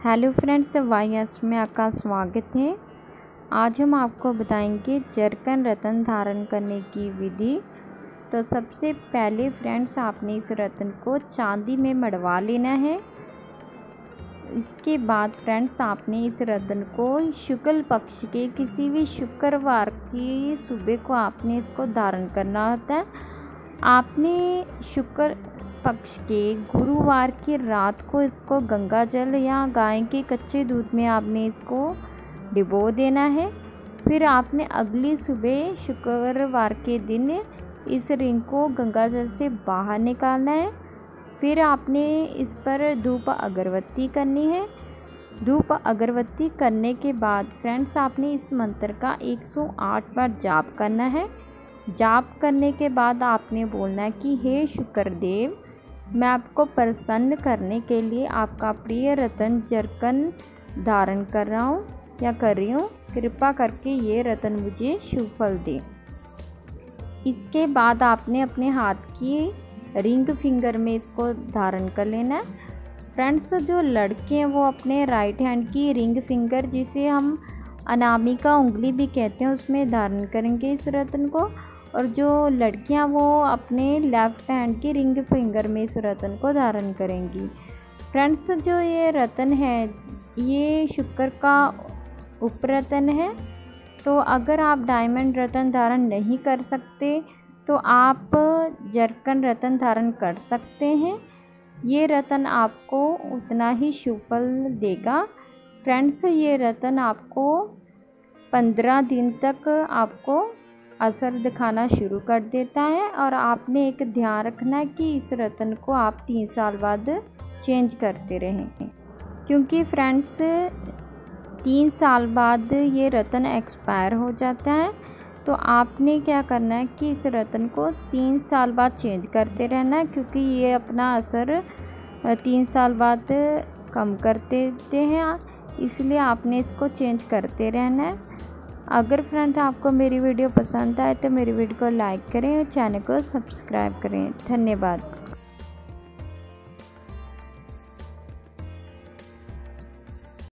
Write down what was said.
Hello friends, YS में आपका स्वागत है। आज हम आपको बताएंगे जरकन रत्न धारण करने की विधि। तो सबसे पहले फ्रेंड्स, आपने इस रत्न को चांदी में मढ़वा लेना है। इसके बाद फ्रेंड्स, आपने इस रत्न को शुक्ल पक्ष के किसी भी शुक्रवार की सुबह को आपने इसको धारण करना होता है। आपने शुक्र पक्ष के गुरुवार की रात को इसको गंगा जल या गाय के कच्चे दूध में आपने इसको डिबो देना है। फिर आपने अगली सुबह शुक्रवार के दिन इस रिंग को गंगा जल से बाहर निकालना है। फिर आपने इस पर धूप अगरबत्ती करनी है। धूप अगरबत्ती करने के बाद फ्रेंड्स, आपने इस मंत्र का 108 बार जाप करना है। जाप करने के बाद आपने बोलना है कि हे शुक्रदेव, मैं आपको प्रसन्न करने के लिए आपका प्रिय रत्न जरकन धारण कर रहा हूँ या कर रही हूँ। कृपा करके ये रत्न मुझे शुभ फल दे। इसके बाद आपने अपने हाथ की रिंग फिंगर में इसको धारण कर लेना है। फ्रेंड्स, जो लड़के हैं वो अपने राइट हैंड की रिंग फिंगर, जिसे हम अनामिका उंगली भी कहते हैं, उसमें धारण करेंगे इस रत्न को। और जो लड़कियां वो अपने लेफ्ट हैंड की रिंग फिंगर में इस रत्न को धारण करेंगी। फ्रेंड्स, जो ये रत्न है ये शुक्र का उपरत्न है। तो अगर आप डायमंड रत्न धारण नहीं कर सकते तो आप जरकन रत्न धारण कर सकते हैं। ये रत्न आपको उतना ही शुभ फल देगा। फ्रेंड्स, ये रत्न आपको 15 दिन तक आपको असर दिखाना शुरू कर देता है। और आपने एक ध्यान रखना है कि इस रत्न को आप 3 साल बाद चेंज करते रहें, क्योंकि फ्रेंड्स 3 साल बाद ये रत्न एक्सपायर हो जाता है। तो आपने क्या करना है कि इस रत्न को 3 साल बाद चेंज करते रहना है, क्योंकि ये अपना असर 3 साल बाद कम कर देते हैं। इसलिए आपने इसको चेंज करते रहना है। अगर फ्रेंड आपको मेरी वीडियो पसंद आए तो मेरी वीडियो को लाइक करें और चैनल को सब्सक्राइब करें। धन्यवाद।